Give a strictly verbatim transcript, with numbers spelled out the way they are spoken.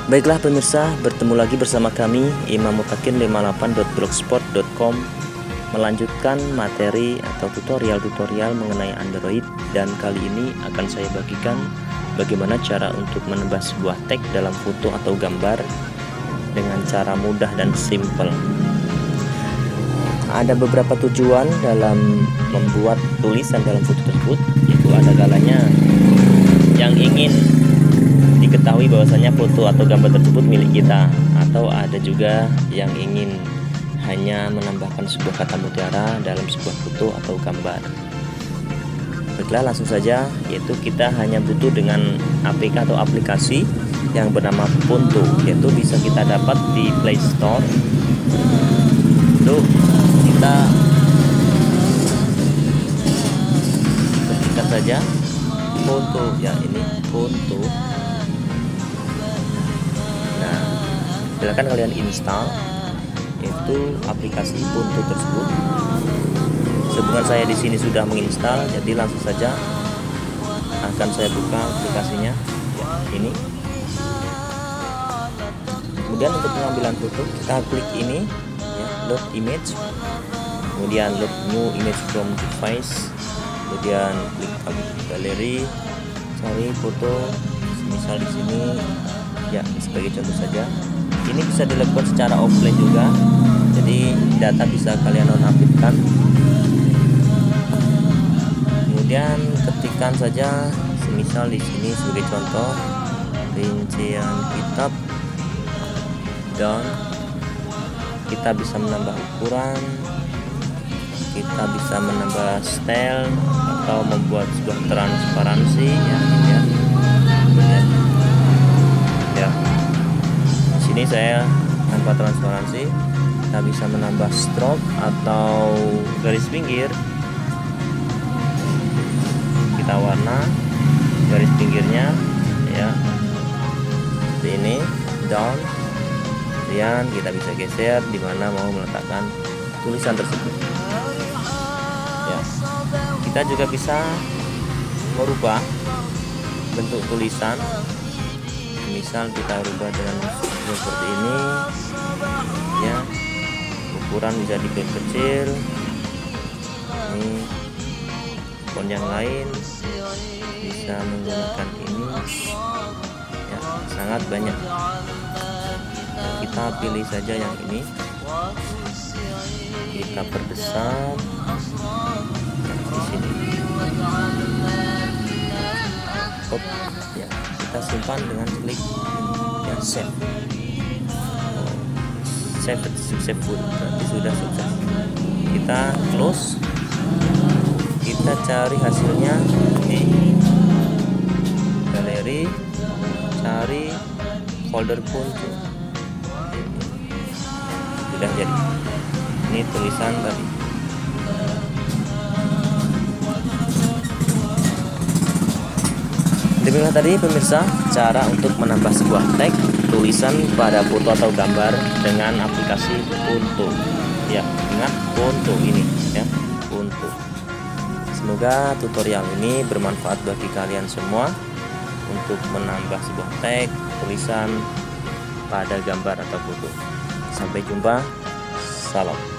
Baiklah pemirsa, bertemu lagi bersama kami Imam Mutakin lima puluh delapan dot blogspot dot com, melanjutkan materi atau tutorial-tutorial mengenai Android. Dan kali ini akan saya bagikan bagaimana cara untuk menambah sebuah tag dalam foto atau gambar dengan cara mudah dan simple. Ada beberapa tujuan dalam membuat tulisan dalam foto tersebut, yaitu ada kalanya yang ingin diketahui bahwasanya foto atau gambar tersebut milik kita, atau ada juga yang ingin hanya menambahkan sebuah kata mutiara dalam sebuah foto atau gambar. Baiklah, langsung saja, yaitu kita hanya butuh dengan A P K atau aplikasi yang bernama Punto, yaitu bisa kita dapat di Play Store. Lalu kita ketikkan saja Punto, ya ini Punto. Nah, silakan kalian install itu aplikasi Punto tersebut. Sebelum saya di sini sudah menginstal, jadi langsung saja akan saya buka aplikasinya. Ya, ini. Kemudian untuk pengambilan foto, kita klik ini, ya, load image. Kemudian load new image from device. Kemudian klik galeri, cari foto, misal di sini. Ya, sebagai contoh saja. Ini bisa dilakukan secara offline juga. Jadi data bisa kalian nonaktifkan. Kemudian ketikkan saja, semisal di sini sebagai contoh rincian kitab, dan kita bisa menambah ukuran, kita bisa menambah style atau membuat sebuah transparansi, ya, ya. Kemudian, ya. Di sini saya tanpa transparansi, kita bisa menambah stroke atau garis pinggir. Kita warna garis pinggirnya, ya, seperti ini, down. Kemudian kita bisa geser di mana mau meletakkan tulisan tersebut. Ya, kita juga bisa merubah bentuk tulisan. Misal kita rubah dengan seperti ini, ya, ukuran bisa diperkecil. Ini font yang lain bisa menggunakan ini, ya, sangat banyak. Kita pilih saja yang ini, kita perbesar di sini. Hop, ya, kita simpan dengan klik yang save. Oh, save successful, berarti sudah sukses. Kita close. Kita cari hasilnya di galeri, cari folder Punto. Sudah jadi. Ini tulisan tadi. Demikianlah tadi pemirsa cara untuk menambah sebuah tag tulisan pada foto atau gambar dengan aplikasi Punto. Ya, ingat Punto ini, ya, Punto. Semoga tutorial ini bermanfaat bagi kalian semua untuk menambah sebuah tag tulisan pada gambar atau foto. Sampai jumpa. Salam.